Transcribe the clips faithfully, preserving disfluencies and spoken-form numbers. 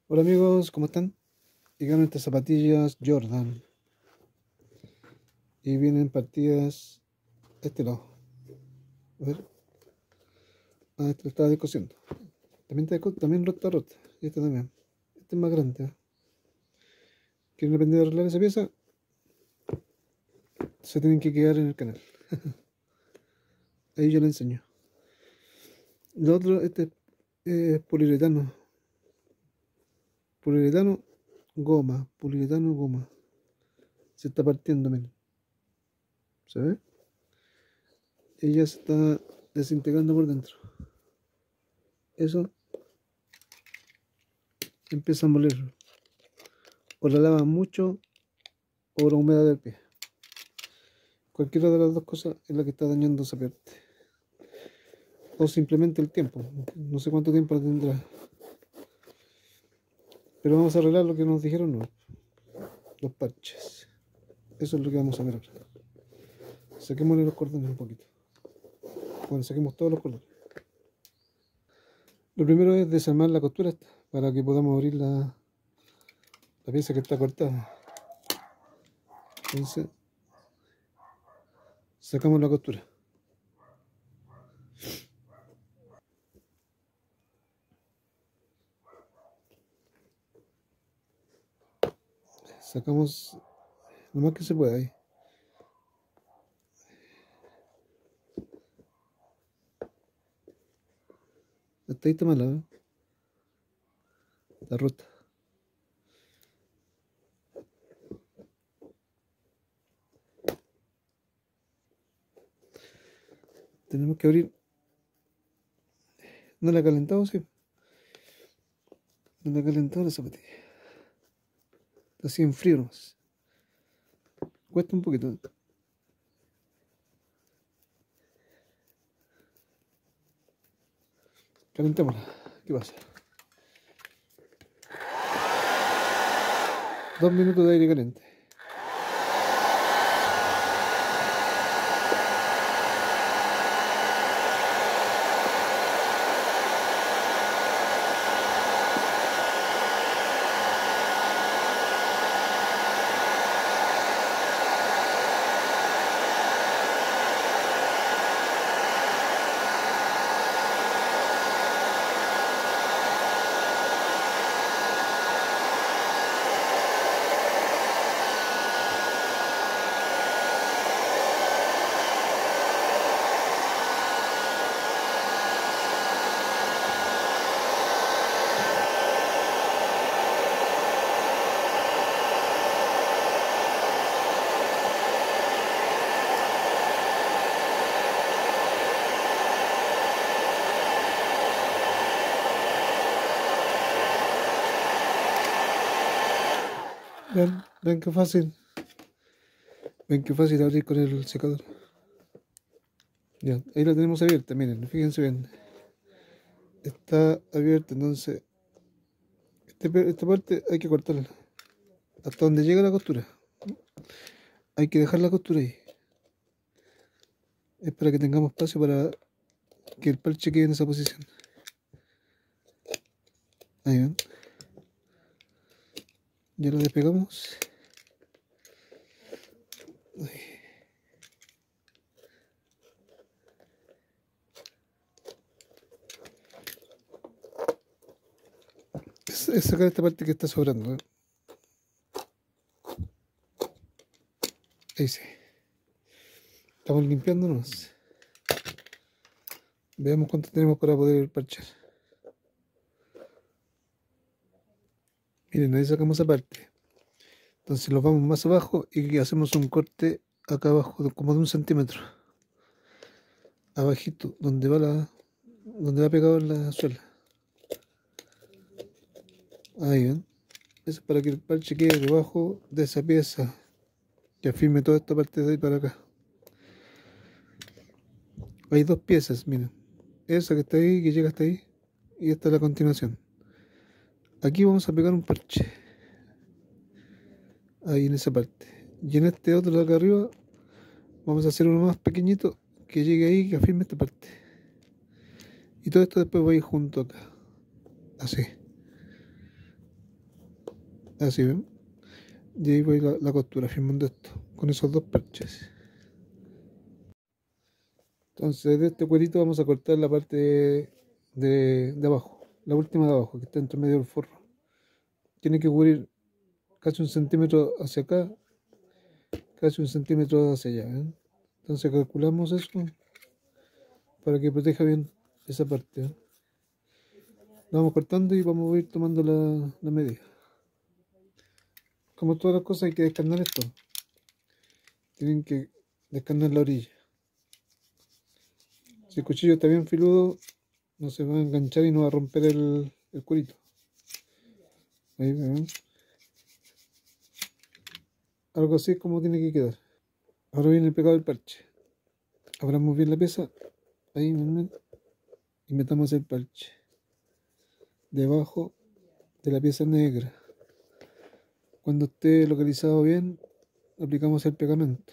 Hola amigos, ¿cómo están? Llegaron estas zapatillas Jordan y vienen partidas a este lado. A ver, ah, este lo estaba descosiendo. También está, desco- también lo está rota. Y este también. Este es más grande. ¿eh? ¿Quieren aprender a arreglar esa pieza? Se tienen que quedar en el canal. Ahí yo le enseño. Lo otro, este es poliuretano. Poliuretano, goma. Poliuretano, goma. Se está partiendo, miren. ¿Se ve? Ella se está desintegrando por dentro. Eso empieza a moler. O la lavan mucho o la humedad del pie. Cualquiera de las dos cosas es la que está dañando esa parte. O simplemente el tiempo. No sé cuánto tiempo la tendrá. Pero vamos a arreglar lo que nos dijeron, no. Los parches. Eso es lo que vamos a ver ahora. Saquémosle los cordones un poquito. Bueno, saquemos todos los cordones. Lo primero es desarmar la costura esta, para que podamos abrir la, la pieza que está cortada. Entonces, sacamos la costura. Sacamos lo más que se pueda ahí. Hasta ahí está mala, ¿eh? Está rota. Tenemos que abrir. ¿No la he calentado? Sí. No la he calentado la zapatilla. Está así en frío nomás. Cuesta un poquito. Calentémosla. ¿Qué pasa? Dos minutos de aire caliente. Ven, ven qué fácil. Ven qué fácil abrir con el secador. Ya, ahí la tenemos abierta, miren, fíjense bien. Está abierta, entonces este esta parte hay que cortarla. Hasta donde llega la costura. Hay que dejar la costura ahí. Es para que tengamos espacio para que el parche quede en esa posición. Ahí ven. Ya lo despegamos. Ahí. Es, es sacar esta parte que está sobrando. ¿eh? Ahí sí. Estamos limpiándonos. Veamos cuánto tenemos para poder parchar. Miren, ahí sacamos esa parte. Entonces los vamos más abajo y hacemos un corte acá abajo, de- como de un centímetro. Abajito, donde va la, donde va pegado en la suela. Ahí ven. Eso es para que el parche quede debajo de esa pieza. Que afirme toda esta parte de ahí para acá. Hay dos piezas, miren. Esa que está ahí, que llega hasta ahí. Y esta es la continuación. Aquí vamos a pegar un parche. Ahí en esa parte. Y en este otro de acá arriba vamos a hacer uno más pequeñito que llegue ahí, que afirme esta parte. Y todo esto después va a ir junto acá. Así. Así ven. Y ahí voy la, la costura firmando esto con esos dos parches. Entonces de este cuerito vamos a cortar la parte de, de, de abajo, la última de abajo que está entre medio del forro. Tiene que cubrir casi un centímetro hacia acá, casi un centímetro hacia allá. ¿Ven? Entonces calculamos eso para que proteja bien esa parte. ¿Eh? Vamos cortando y vamos a ir tomando la, la medida. Como todas las cosas hay que descarnar esto. Tienen que descarnar la orilla. Si el cuchillo está bien filudo, no se va a enganchar y no va a romper el, el cuerito. Ahí ven. Algo así es como tiene que quedar. Ahora viene el pegado del parche. Abramos bien la pieza. Ahí, y metamos el parche debajo de la pieza negra. Cuando esté localizado bien, aplicamos el pegamento.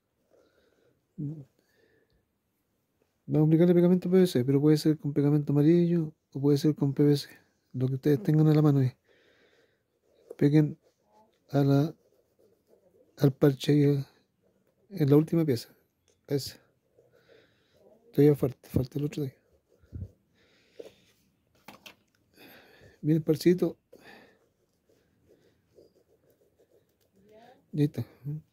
Vamos a aplicar el pegamento P V C, pero puede ser con pegamento amarillo o puede ser con P V C. Lo que ustedes tengan a la mano ahí. Peguen a la, al parche ahí, en la última pieza. Esa. Todavía falta, falta el otro día. Bien el parcito. Y ahí está.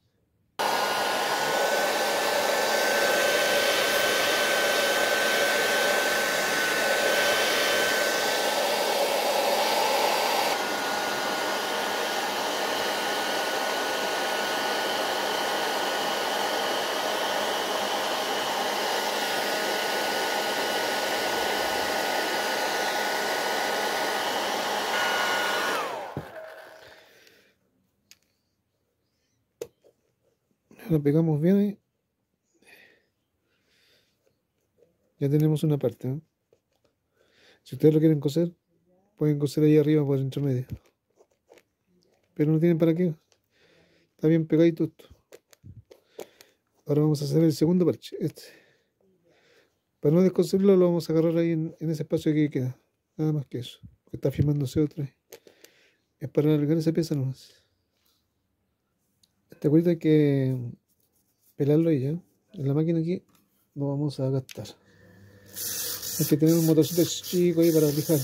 Lo pegamos bien ahí. Ya tenemos una parte. ¿Eh? Si ustedes lo quieren coser, pueden coser ahí arriba por entre medio. Pero no tienen para qué. Está bien pegadito esto. Ahora vamos a hacer el segundo parche. Este. Para no descoserlo, lo vamos a agarrar ahí en, en ese espacio que queda. Nada más que eso. Porque está firmándose otra. Es para alargar esa pieza nomás. Este cuerito hay que pelarlo ahí ya. En la máquina aquí lo vamos a gastar. Hay que tener un motorcito chico ahí para lijar.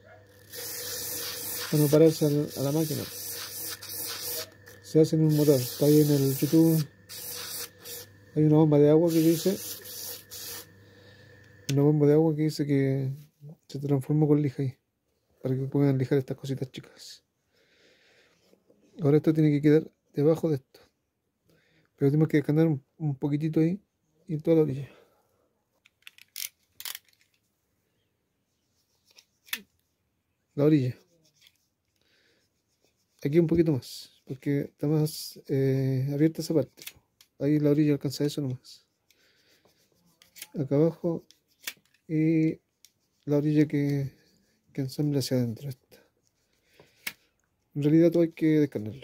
Para no pararse a la, a la máquina. Se hace en un motor. Está ahí en el YouTube. Hay una bomba de agua que dice. Una bomba de agua que dice que se transforma con lija ahí. Para que puedan lijar estas cositas chicas. Ahora esto tiene que quedar debajo de esto. Pero tenemos que descarnar un, un poquitito ahí y en toda la orilla. La orilla. Aquí un poquito más, porque está más eh, abierta esa parte. Ahí la orilla alcanza eso nomás. Acá abajo y la orilla que, que ensambla hacia adentro. Esta. En realidad todo hay que descarnarlo.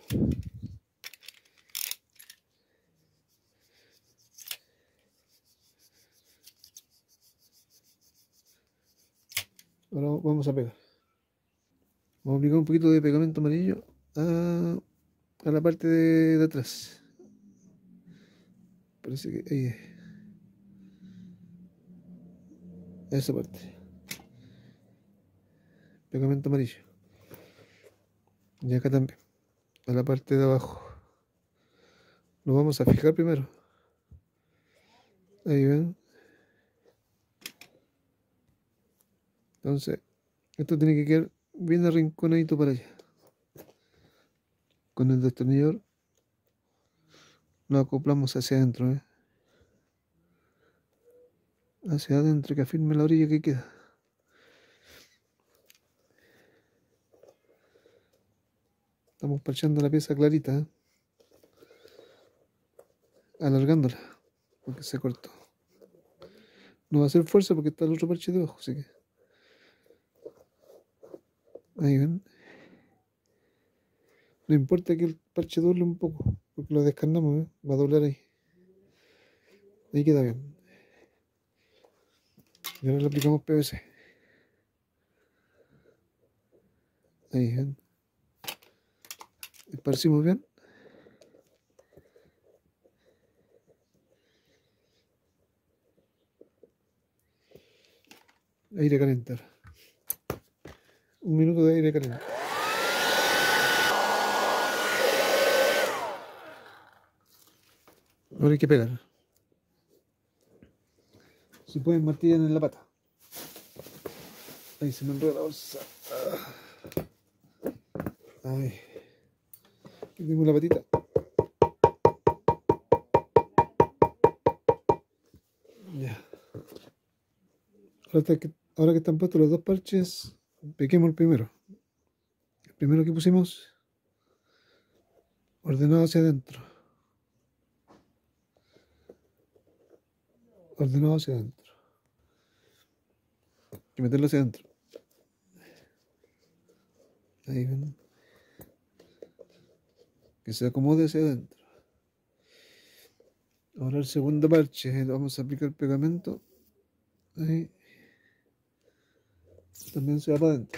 Ahora vamos a pegar. Vamos a aplicar un poquito de pegamento amarillo a, a la parte de, de atrás. Parece que ahí es. Esa parte. Pegamento amarillo. Y acá también. A la parte de abajo. Lo vamos a fijar primero. Ahí ven. Entonces, esto tiene que quedar bien arrinconadito para allá. Con el destornillador lo acoplamos hacia adentro, ¿eh? Hacia adentro, que afirme la orilla que queda. Estamos parchando la pieza clarita, ¿eh? Alargándola, porque se cortó. No va a hacer fuerza porque está el otro parche debajo, así que... Ahí ven. No importa que el parche doble un poco, porque lo descarnamos, ¿eh? Va a doblar ahí. Ahí queda bien. Y ahora le aplicamos P V C. Ahí ven. esparcimos bien. Aire calentar. Un minuto de aire calentar. Ahora hay que pegar. Si pueden, martillan en la pata. Ahí se me enreda la bolsa. Ay. Aquí tengo la patita. Ya. Ahora que, ahora que están puestos los dos parches, peguemos el primero. El primero que pusimos, ordenado hacia adentro. Ordenado hacia adentro. Hay que meterlo hacia adentro. Ahí ven. Que se acomode hacia adentro. Ahora el segundo parche, vamos a aplicar pegamento. Ahí. También se va para adentro.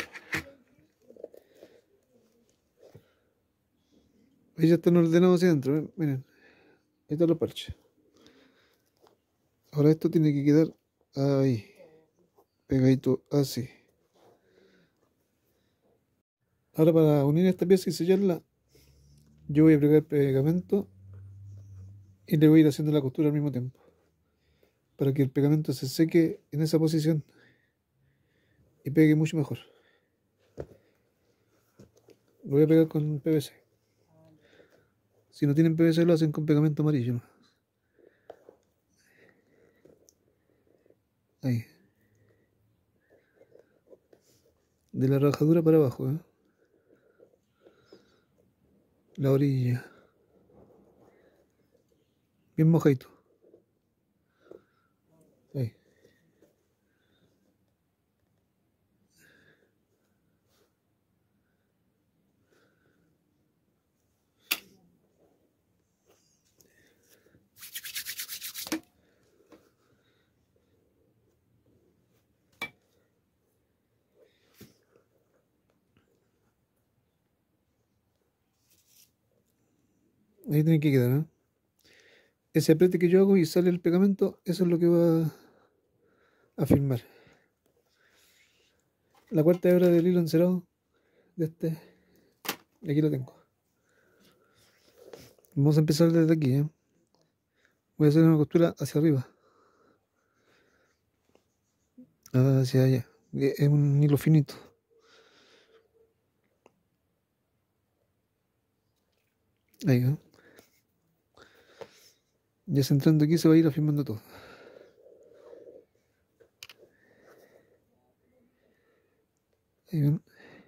Ahí ya están ordenados hacia adentro, ¿ven? Miren. Ahí están los parches. Ahora esto tiene que quedar ahí. Pegadito así. Ahora para unir esta pieza y sellarla, yo voy a aplicar pegamento y le voy a ir haciendo la costura al mismo tiempo. Para que el pegamento se seque en esa posición y pegue mucho mejor. Lo voy a pegar con P V C. Si no tienen P V C lo hacen con pegamento amarillo, ¿no? Ahí. De la rajadura para abajo, ¿eh? La orilla. Bien mojadito. Ahí. Ahí tiene que quedar, ¿eh? Ese apriete que yo hago y sale el pegamento, eso es lo que va a firmar. La cuarta hebra del hilo encerado de este, y aquí lo tengo. Vamos a empezar desde aquí, ¿eh? Voy a hacer una costura hacia arriba, hacia allá. Es un hilo finito. Ahí, ¿eh? Ya centrando aquí se va a ir afirmando todo. Ahí ven.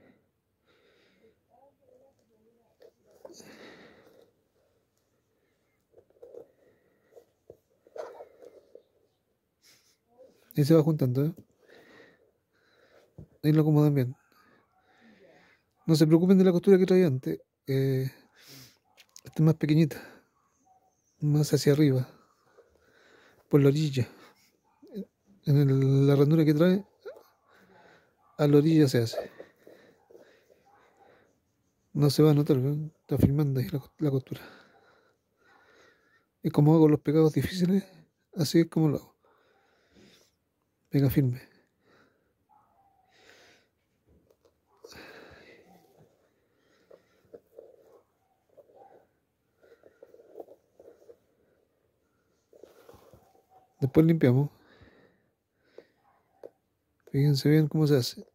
Ahí se va juntando, ¿eh? Ahí lo acomodan bien. No se preocupen de la costura que traía antes. Eh, esta es más pequeñita. Más hacia arriba. Por la orilla. En el- la ranura que trae, a la orilla se hace. No se va a notar, ¿ven? Está firmando ahí la, la costura. Y como hago los pegados difíciles, así es como lo hago. Pega firme. Después limpiamos. Fíjense bien cómo se hace.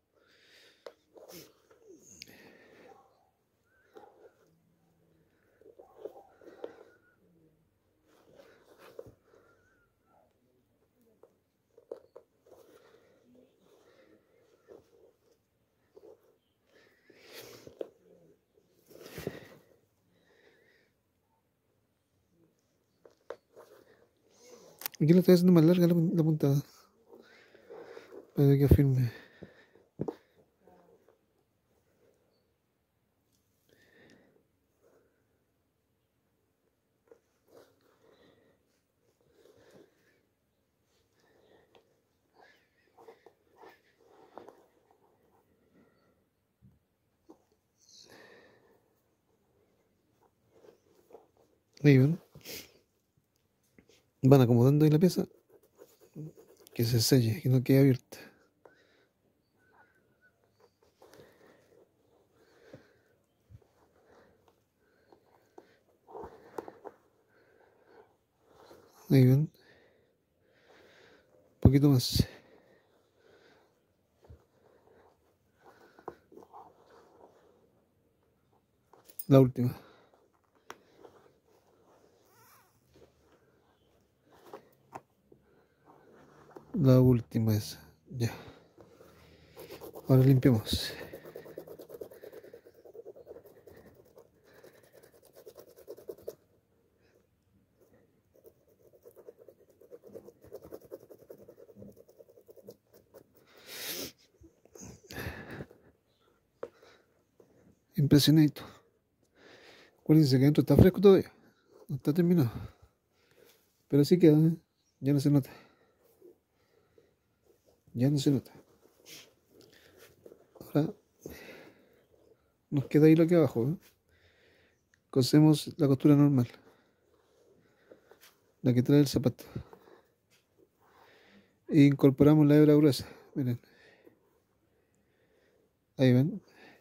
Aquí lo estoy haciendo más larga la, la puntada. Para que firme. Ahí ven. Van acomodando ahí la pieza, que se selle, que no quede abierta. Ahí ven. Un poquito más. La última. La última esa. Ya. Ahora limpiamos. Impresionante. Acuérdense que adentro está fresco todavía. No está terminado. Pero sí queda, ¿eh? Ya no se nota. Ya no se nota. Ahora nos queda ahí lo que abajo, ¿eh? Cosemos la costura normal. La que trae el zapato. E incorporamos la hebra gruesa. Miren. Ahí ven.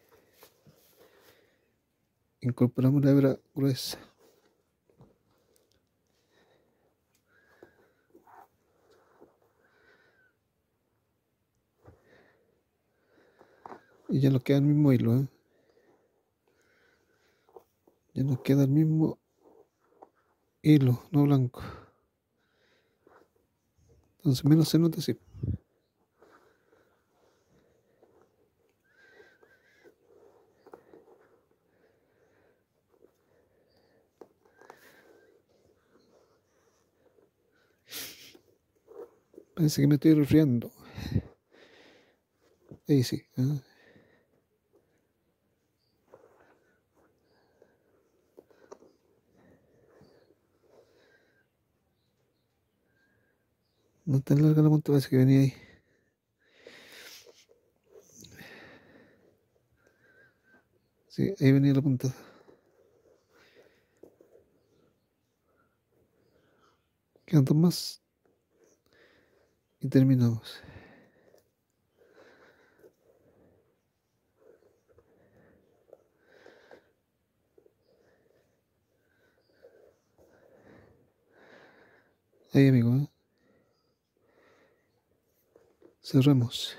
Incorporamos la hebra gruesa. Y ya nos queda el mismo hilo, ¿eh? Ya nos queda el mismo hilo, no blanco. Entonces menos se nota así. Parece que me estoy resfriando. Ahí sí. ¿Eh? No tan larga la punta, parece que venía ahí. Sí, ahí venía la punta. Quedan dos más. Y terminamos. Ahí, amigo, ¿eh? Cerramos.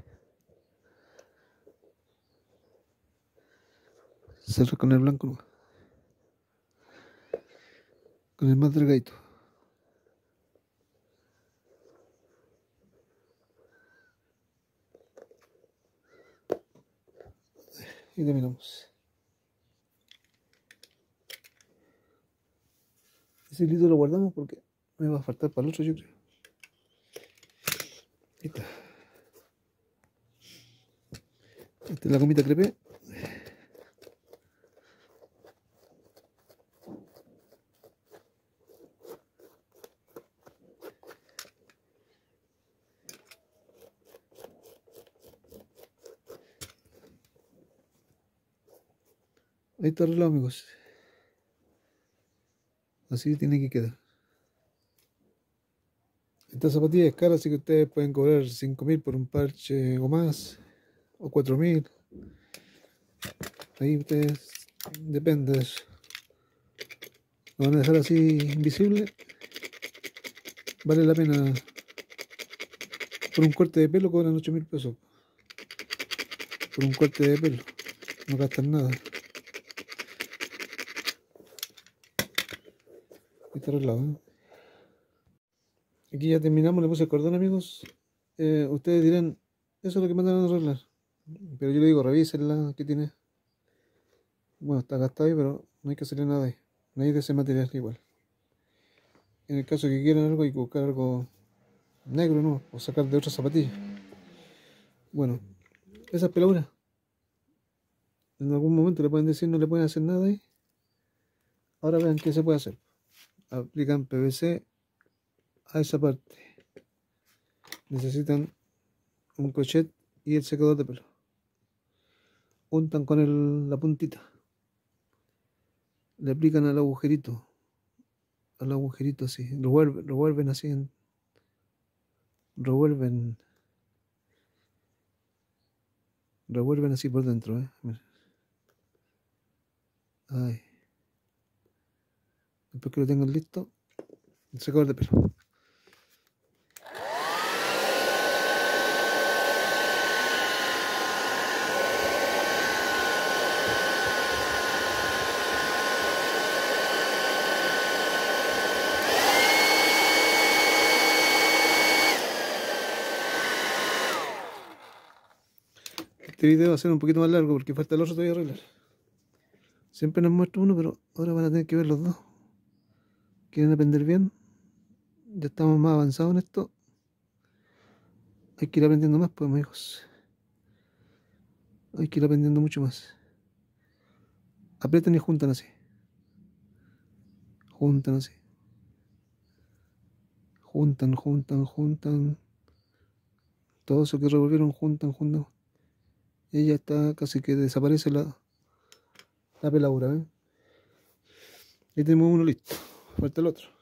Cerra con el blanco, ¿no? Con el más delgadito. Y terminamos. Ese hilito lo guardamos porque me va a faltar para el otro, yo creo. Ahí está. Esta es la gomita crepé. Ahí está arreglado, amigos. Así tiene que quedar. Esta zapatilla es cara, así que ustedes pueden cobrar cinco mil por un parche o más, o cuatro mil. Ahí ustedes, depende de eso. Lo van a dejar así invisible. Vale la pena. Por un corte de pelo cobran ocho mil pesos. Por un corte de pelo. No gastan nada. Ahí está arreglado, ¿eh? Aquí ya terminamos, le puse el cordón, amigos. Eh, ustedes dirán, eso es lo que mandan a arreglar. Pero yo le digo, revísenla, ¿qué tiene? Bueno, está gastado ahí, pero no hay que hacerle nada ahí. No hay de ese material igual. En el caso que quieran algo, hay que buscar algo negro, ¿no? O sacar de otras zapatillas. Bueno, esas peladuras. En algún momento le pueden decir, no le pueden hacer nada ahí. Ahora vean qué se puede hacer. Aplican P V C a esa parte. Necesitan un crochet y el secador de pelo. Untan con el, la puntita. Le aplican al agujerito al agujerito así, revuelven, revuelven así, en- revuelven, revuelven así por dentro, ¿eh? Mira. Ay, después que lo tengan listo, el secador de pelo. Este video va a ser un poquito más largo porque falta el otro todavía arreglar. Siempre les muestro uno, pero ahora van a tener que ver los dos. ¿Quieren aprender bien? Ya estamos más avanzados en esto. Hay que ir aprendiendo más, pues, mis hijos. Hay que ir aprendiendo mucho más. Aprietan y juntan así. Juntan así. Juntan, juntan, juntan. Todo eso que revolvieron, juntan, juntan. Y ya está, casi que desaparece la, la peladura, ¿ven? Ahí tenemos uno listo. Falta el otro.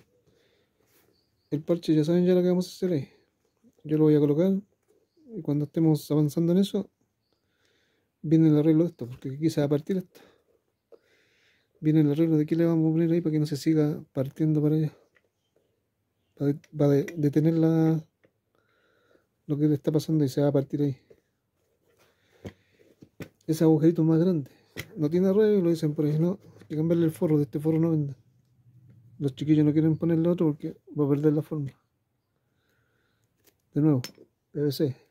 El parche ya saben ya lo que vamos a hacer ahí. Yo lo voy a colocar. Y cuando estemos avanzando en eso, viene el arreglo de esto, porque aquí se va a partir esto. Viene el arreglo de qué le vamos a poner ahí para que no se siga partiendo para allá. Para, de- para de- detener la, lo que le está pasando y se va a partir ahí. Ese agujerito más grande. No tiene arreglo, lo dicen por ahí, no. Hay que cambiarle el forro, de este forro no venden. Los chiquillos no quieren ponerle otro porque va a perder la forma. De nuevo, P V C.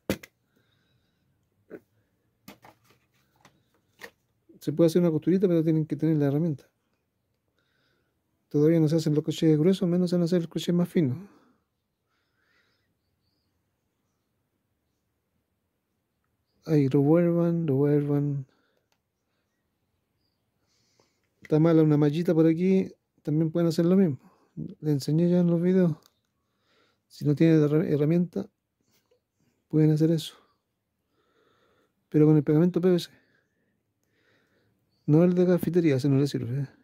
Se puede hacer una costurita, pero tienen que tener la herramienta. Todavía no se hacen los crochets gruesos, menos se van a hacer el crochet más fino. Ahí, revuelvan, revuelvan. Está mala una mallita por aquí, también pueden hacer lo mismo. Le enseñé ya en los videos. Si no tienen herra- herramienta, pueden hacer eso. Pero con el pegamento P V C. No el de cafetería, ese no le sirve. ¿Eh?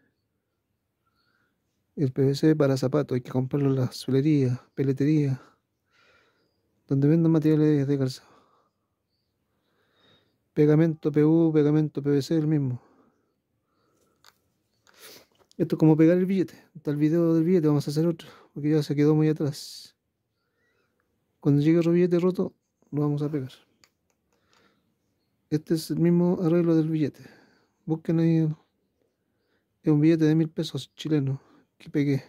El P V C para zapatos, hay que comprarlo en las suelerías, peleterías, donde vendan materiales de calzado. Pegamento P U, pegamento P V C, el mismo. Esto es como pegar el billete. Está el video del billete, vamos a hacer otro, porque ya se quedó muy atrás. Cuando llegue otro billete roto, lo vamos a pegar. Este es el mismo arreglo del billete. Busquen ahí, es un billete de mil pesos chileno que pegué.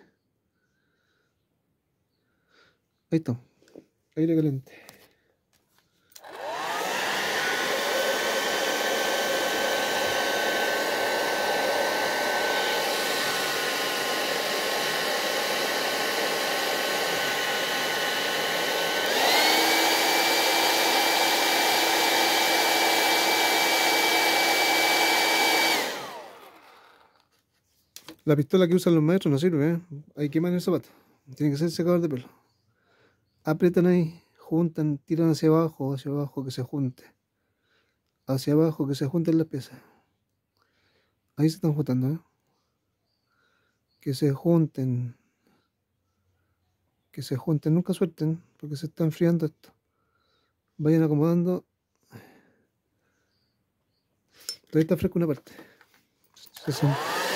Ahí está, aire caliente. La pistola que usan los maestros no sirve, ¿eh? Hay que quemar el zapato. Tiene que ser secador de pelo. Aprietan ahí, juntan, tiran hacia abajo, hacia abajo, que se junte. Hacia abajo, que se junten las piezas. Ahí se están juntando, ¿eh? Que se junten. Que se junten, nunca suelten, porque se está enfriando esto. Vayan acomodando. Todavía está fresco una parte. Se siente.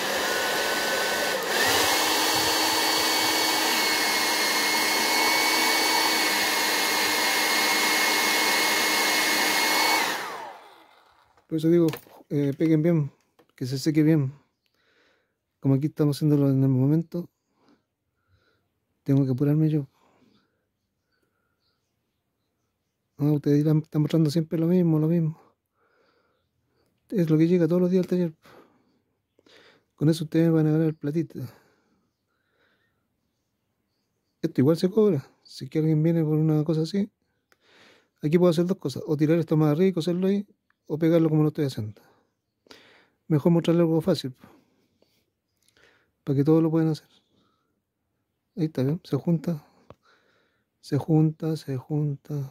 Por eso digo, eh, peguen bien, que se seque bien. Como aquí estamos haciéndolo en el momento, tengo que apurarme yo. Ah, ustedes dirán, están mostrando siempre lo mismo, lo mismo. Es lo que llega todos los días al taller. Con eso ustedes van a ganar el platito. Esto igual se cobra. Si es que alguien viene por una cosa así, aquí puedo hacer dos cosas. O tirar esto más arriba y coserlo ahí, o pegarlo como lo estoy haciendo. Mejor mostrarle algo fácil, para que todos lo puedan hacer. Ahí está, ¿ven? Se junta, se junta, se junta.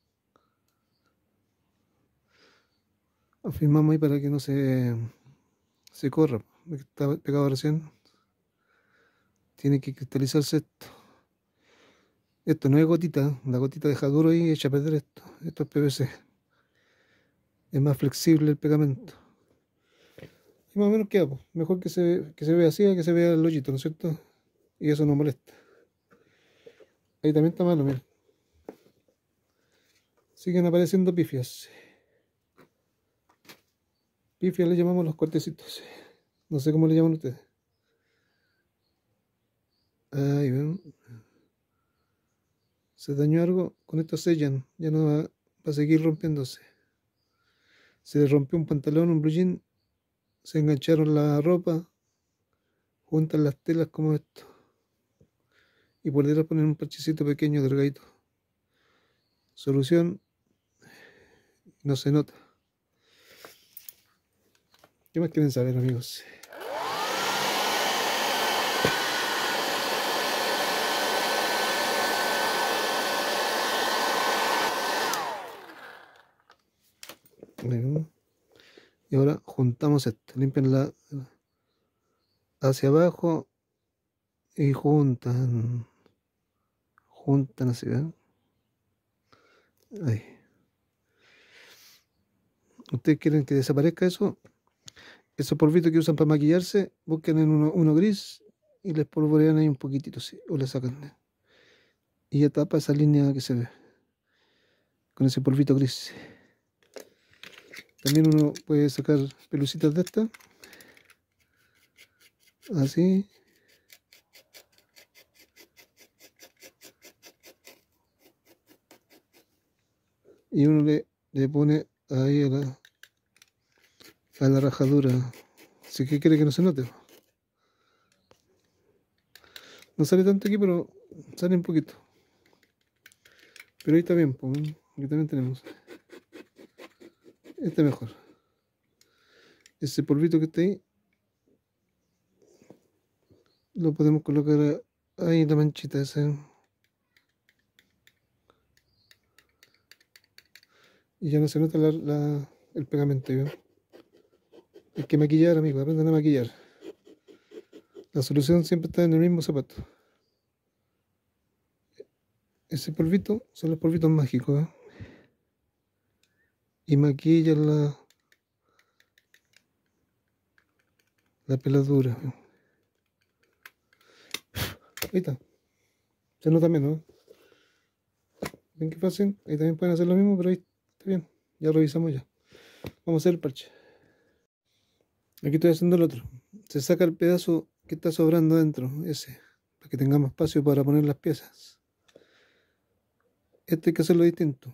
Afirmamos ahí para que no se, se corra. Está pegado recién. tiene que cristalizarse esto. Esto no es gotita, la gotita deja duro y echa a perder esto. Esto es P V C. Es más flexible el pegamento. Y más o menos queda, pues. Mejor que se, que se vea así a que se vea el hoyito, ¿no es cierto? Y eso no molesta. Ahí también está malo, mira. Siguen apareciendo pifias. Pifias le llamamos los cortecitos. No sé cómo le llaman ustedes. Ahí ven. Se dañó algo, con esto sellan. Ya no va, va a seguir rompiéndose. Se le rompió un pantalón, un blue jean. Se engancharon la ropa. Juntan las telas como esto. Y por detrás ponen un parchecito pequeño, delgadito. Solución. No se nota. ¿Qué más quieren saber, amigos? Y ahora juntamos esto. Limpian hacia abajo y juntan. Juntan así, ¿ven? Ahí. ¿Ustedes quieren que desaparezca eso? Esos polvitos que usan para maquillarse, busquen en uno, uno gris y les polvorean ahí un poquitito, sí, o le sacan. Y ya tapa esa línea que se ve con ese polvito gris. También uno puede sacar pelucitas de estas, así. Y uno le, le pone ahí a la, a la rajadura. Si que quiere que no se note. No sale tanto aquí, pero sale un poquito. Pero ahí está bien, pues. Aquí también tenemos. Este mejor. Ese polvito que está ahí lo podemos colocar ahí en la manchita esa. Y ya no se nota la, la, el pegamento, ¿no? Hay que maquillar, amigos, aprendan a maquillar. La solución siempre está en el mismo zapato. Ese polvito son los polvitos mágicos, ¿eh? Y maquillan la, la peladura. ¿Eh? Ahí está. Se nota menos, ¿eh? ¿Ven qué fácil? Ahí también pueden hacer lo mismo, pero ahí está bien. Ya revisamos ya. Vamos a hacer el parche. Aquí estoy haciendo el otro. Se saca el pedazo que está sobrando dentro, ese, para que tengamos espacio para poner las piezas. Este hay que hacerlo distinto.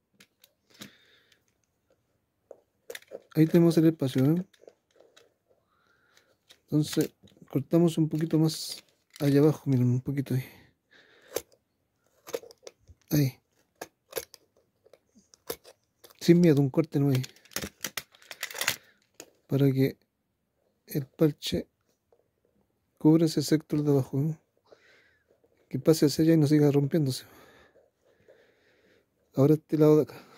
Ahí tenemos el espacio, ¿eh? Entonces cortamos un poquito más allá abajo, miren, un poquito ahí. Ahí. Sin miedo, un corte no hay. Para que el parche cubra ese sector de abajo, ¿eh? Que pase hacia allá y no siga rompiéndose. Ahora este lado de acá.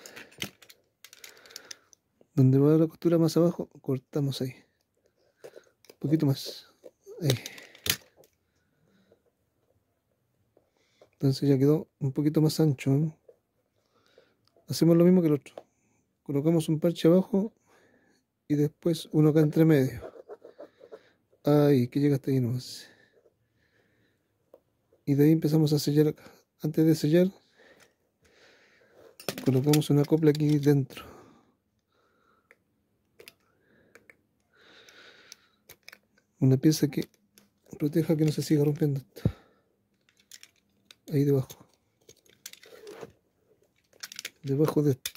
Donde va la costura más abajo, cortamos ahí. Un poquito más. Ahí. Entonces ya quedó un poquito más ancho, ¿eh? Hacemos lo mismo que el otro. Colocamos un parche abajo y después uno acá entre medio. Ahí, que llega hasta ahí nomás. Y de ahí empezamos a sellar acá. Antes de sellar, colocamos una copla aquí dentro. Una pieza que proteja que no se siga rompiendo esto. Ahí debajo. Debajo de esto.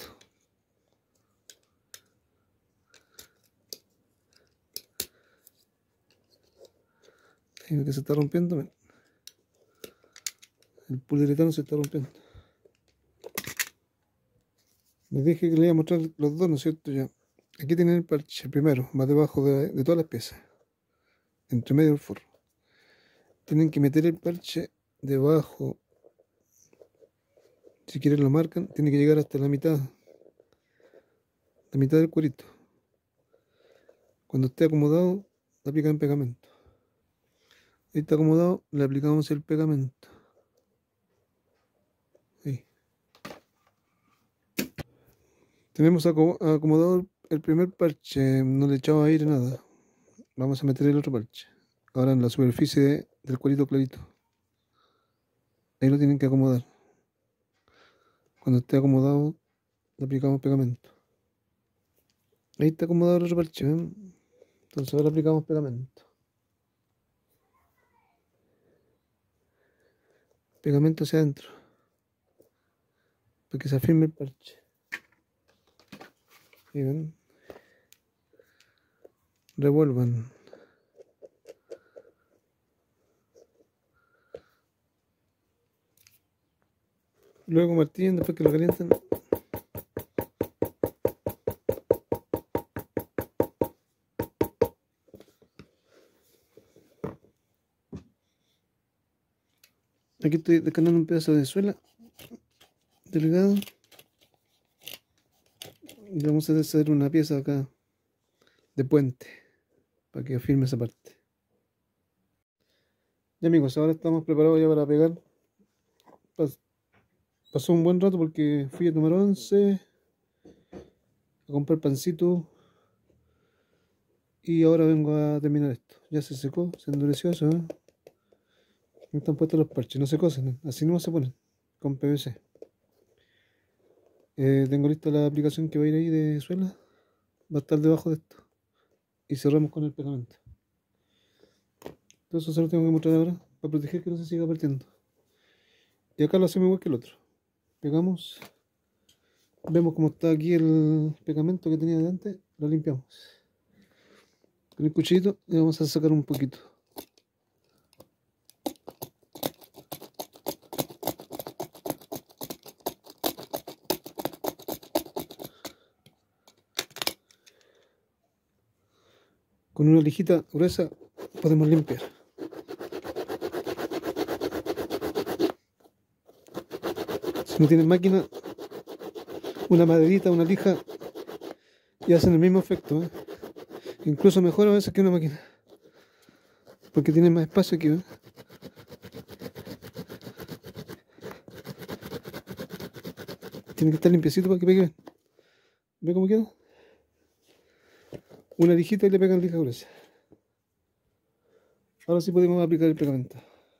Ahí que se está rompiendo. El poliuretano se está rompiendo. Les dije que le iba a mostrar los dos, ¿no es cierto? Ya. Aquí tienen el parche primero, más debajo de, de todas las piezas. Entre medio del forro. Tienen que meter el parche debajo. Si quieren lo marcan, tiene que llegar hasta la mitad. La mitad del cuerito. Cuando esté acomodado, aplican pegamento. Ahí está acomodado, le aplicamos el pegamento. Ahí. Tenemos acomodado el primer parche, no le echamos aire nada. Vamos a meter el otro parche. Ahora en la superficie de, del cuerito clarito. Ahí lo tienen que acomodar. Cuando esté acomodado, le aplicamos pegamento. Ahí está acomodado el otro parche, ¿ven? Entonces ahora aplicamos pegamento. Pegamento hacia adentro. Para que se afirme el parche. Ahí ven. Revuelvan. Luego martillen después que lo calientan. Aquí estoy descargando un pedazo de suela delgado y vamos a hacer una pieza acá de puente para que afirme esa parte. Ya amigos, ahora estamos preparados ya para pegar. Pas pasó un buen rato porque fui a tomar once, a comprar pancito y ahora vengo a terminar esto. Ya se secó, se endureció eso, ¿eh? Están puestos los parches, no se cosen, ¿eh? Así no se ponen, con P V C. Eh, tengo lista la aplicación que va a ir ahí de suela, va a estar debajo de esto. Y cerramos con el pegamento. Todo eso se lo tengo que mostrar ahora para proteger que no se siga partiendo. Y acá lo hacemos igual que el otro. Pegamos, vemos cómo está aquí el pegamento que tenía de antes, lo limpiamos con el cuchillito y vamos a sacar un poquito. Con una lijita gruesa podemos limpiar. Si no tienen máquina, una maderita, una lija, y hacen el mismo efecto, ¿eh? Incluso mejor a veces que una máquina, porque tienen más espacio aquí, ¿eh? Tiene que estar limpiecito para que pegue bien. ¿Ve cómo queda? Una lijita y le pegan lija gruesa. Ahora sí podemos aplicar el pegamento.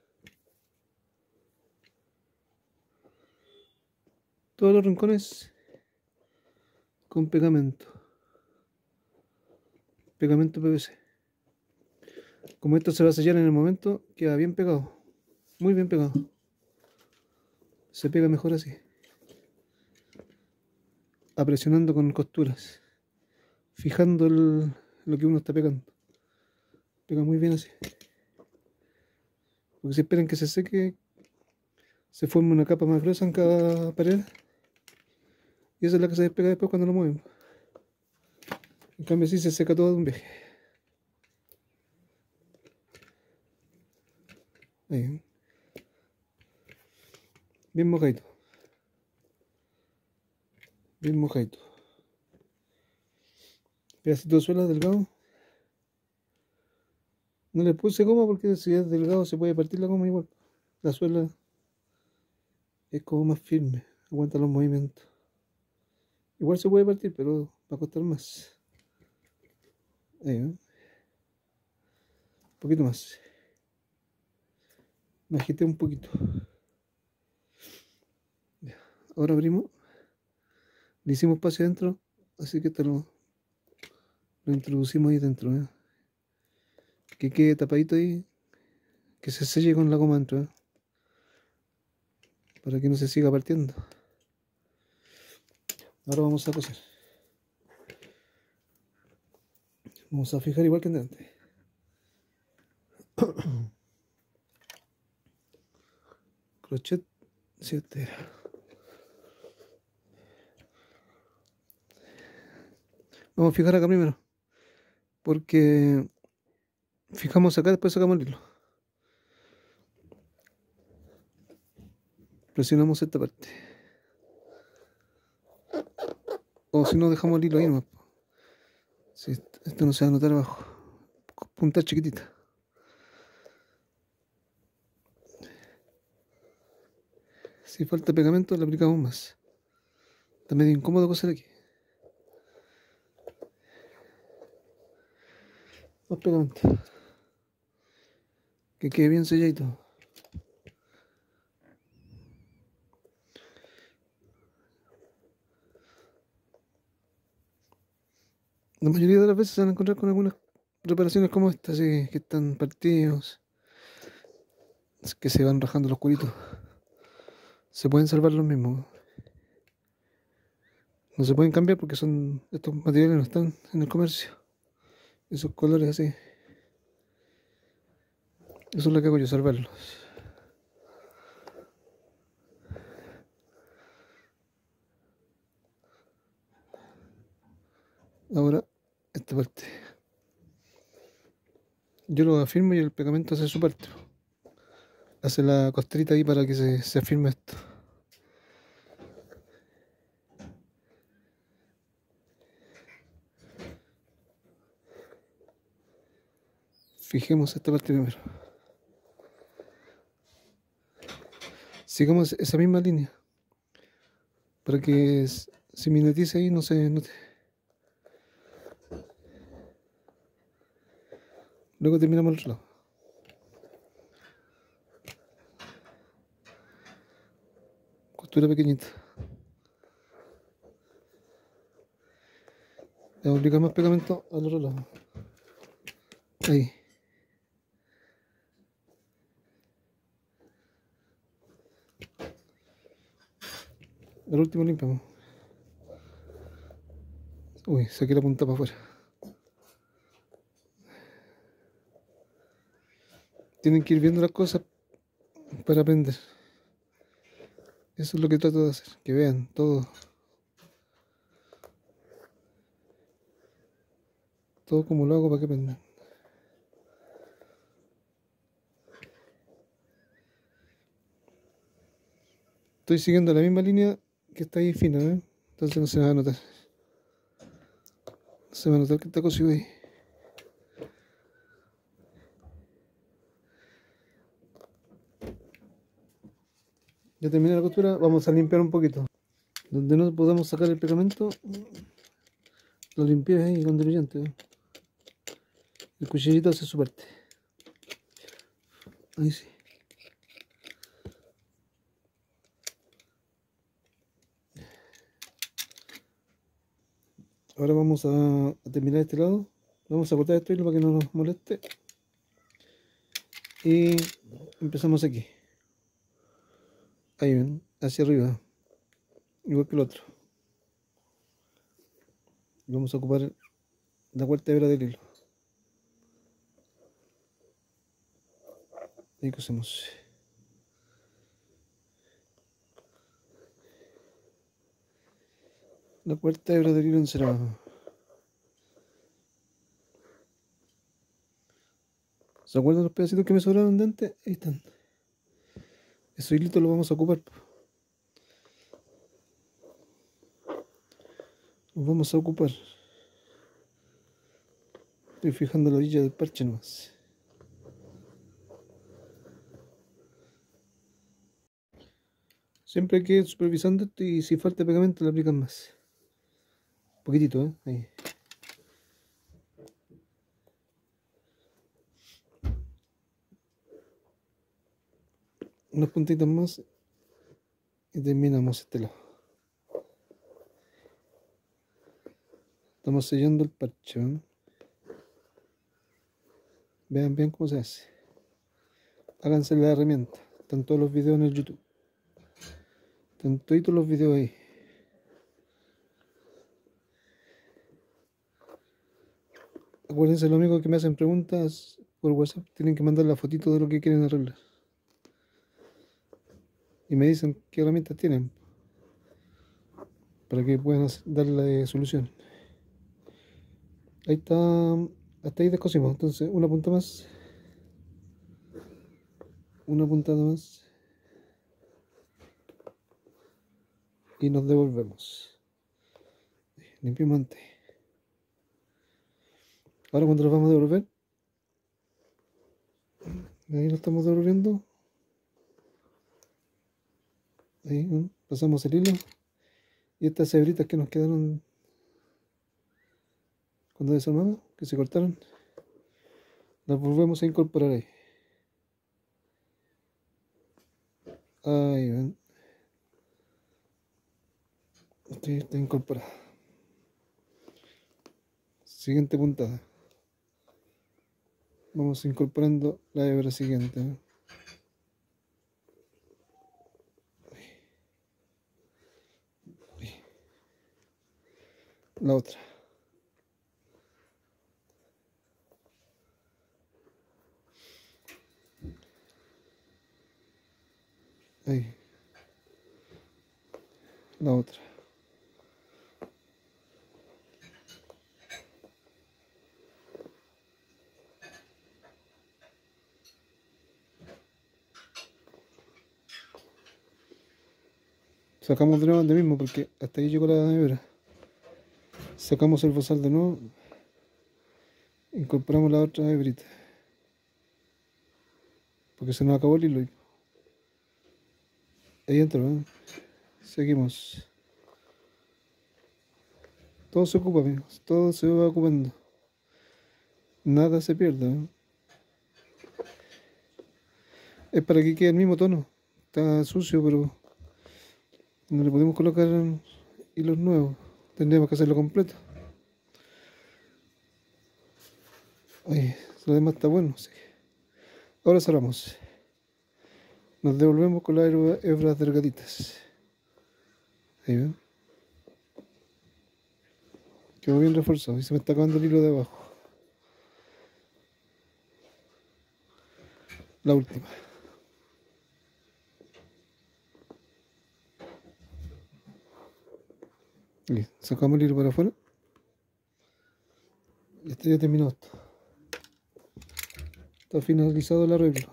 Todos los rincones con pegamento. Pegamento P V C. Como esto se va a sellar en el momento, queda bien pegado. Muy bien pegado. Se pega mejor así. Apresionando con costuras. Fijando el, lo que uno está pegando. Pega muy bien así. Porque si esperan que se seque, se forma una capa más gruesa en cada pared. Y esa es la que se despega después cuando lo mueven. En cambio así se seca todo de un viaje. Ahí. Bien mojadito. Bien mojadito. Pedacito de suela delgado. No le puse goma porque si es delgado se puede partir la goma igual. La suela es como más firme, aguanta los movimientos. Igual se puede partir, pero va a costar más. Ahí, ¿eh? Un poquito más. Me agité un poquito. Ahora abrimos. Le hicimos espacio adentro, así que esto lo, lo introducimos ahí dentro, ¿eh? Que quede tapadito ahí, que se selle con la goma dentro, ¿eh? Para que no se siga partiendo. Ahora vamos a coser. Vamos a fijar igual que antes. Crochet siete. Vamos a fijar acá primero, porque fijamos acá, después sacamos el hilo. Presionamos esta parte. O si no, dejamos el hilo ahí nomás. Si esto no se va a notar abajo. Punta chiquitita. Si falta pegamento, le aplicamos más. Está medio incómodo coser aquí. Más pegamento. Que quede bien selladito. La mayoría de las veces se van a encontrar con algunas reparaciones como esta, así que están partidos, que se van rajando los culitos. Se pueden salvar los mismos. No se pueden cambiar porque son estos materiales no están en el comercio. Esos colores así. Eso es lo que hago yo, salvarlos. Ahora, esta parte. Yo lo afirmo y el pegamento hace su parte. Hace la costrita ahí para que se, se afirme esto. Fijemos esta parte primero. Sigamos esa misma línea para que se mimetice ahí, no se note. Luego terminamos el otro lado. Costura pequeñita. Vamos a aplicar más pegamento al otro lado. Ahí. Al último limpiamos. Uy, saqué la punta para afuera. Tienen que ir viendo las cosas para aprender. Eso es lo que trato de hacer, que vean todo. Todo como lo hago para que aprendan. Estoy siguiendo la misma línea que está ahí fina, ¿eh? Entonces no se va a notar. No se va a notar que está cosido ahí. Ya terminé la costura, vamos a limpiar un poquito. Donde no podamos sacar el pegamento, lo limpié ahí con diluyente. ¿Eh? El cuchillito hace su parte. Ahí sí. Ahora vamos a, a terminar este lado. Vamos a cortar esto hilo para que no nos moleste. Y empezamos aquí. Ahí ven, hacia arriba. Igual que el otro. Y vamos a ocupar la cuarta hebra del hilo. Ahí cosemos. La cuarta hebra del hilo encerado. ¿Se acuerdan los pedacitos que me sobraron de antes? Ahí están. Esos hilitos los vamos a ocupar. Los vamos a ocupar. Estoy fijando la orilla del parche nomás. Siempre hay que ir supervisando esto y si falta pegamento le aplican más. Un poquitito, ¿eh? Ahí. Unas puntitas más y terminamos este lado. Estamos sellando el parche, ¿eh? Vean bien cómo se hace. Háganse la herramienta. Están todos los videos en el YouTube. Están todos los videos ahí. Acuérdense, lo único que me hacen preguntas por WhatsApp, tienen que mandar la fotito de lo que quieren arreglar. Y me dicen qué herramientas tienen. Para que puedan darle solución. Ahí está. Hasta ahí descosimos. Entonces, una punta más. Una puntada más. Y nos devolvemos. Limpiamos antes. Ahora cuando nos vamos a devolver, ahí lo estamos devolviendo. Ahí, ¿no? Pasamos el hilo. Y estas hebritas que nos quedaron cuando desarmamos, que se cortaron, las volvemos a incorporar ahí. Ahí ven. Sí, está incorporada. Siguiente puntada. Vamos incorporando la hebra siguiente, ¿no? La otra. Ahí. La otra. Sacamos de nuevo de mismo porque hasta ahí llegó la hebra. Sacamos el bozal de nuevo. Incorporamos la otra hebrita. Porque se nos acabó el hilo. Ahí entró, ¿eh? Seguimos. Todo se ocupa, amigos. Todo se va ocupando. Nada se pierde, ¿eh? Es para que quede el mismo tono. Está sucio, pero no le podemos colocar hilos nuevos. Tendríamos que hacerlo completo. Ay, lo demás está bueno. Así que ahora cerramos. Nos devolvemos con las hebras delgaditas. Ahí ven. Quedó bien reforzado y se me está acabando el hilo de abajo. La última. Y sacamos el hilo para afuera. Y este ya terminó esto. Está finalizado el arreglo.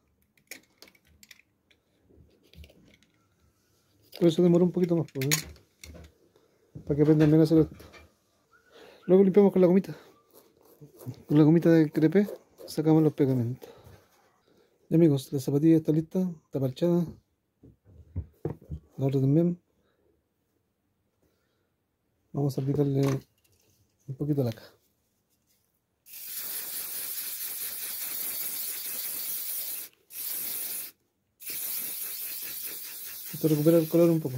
Por eso demoró un poquito más, pues, ¿eh? Para que aprendan bien a hacer esto. Luego limpiamos con la gomita. Con la gomita de crepé sacamos los pegamentos. Y amigos, la zapatilla está lista, está parchada. La otra también. Vamos a aplicarle un poquito de laca. Esto recupera el color un poco.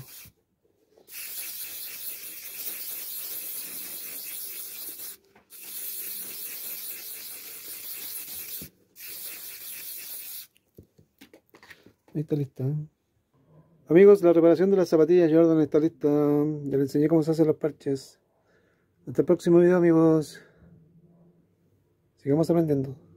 Ahí está lista, ¿eh? Amigos, la reparación de las zapatillas Jordan está lista. Ya les enseñé cómo se hacen los parches. Hasta el próximo video, amigos. Sigamos aprendiendo.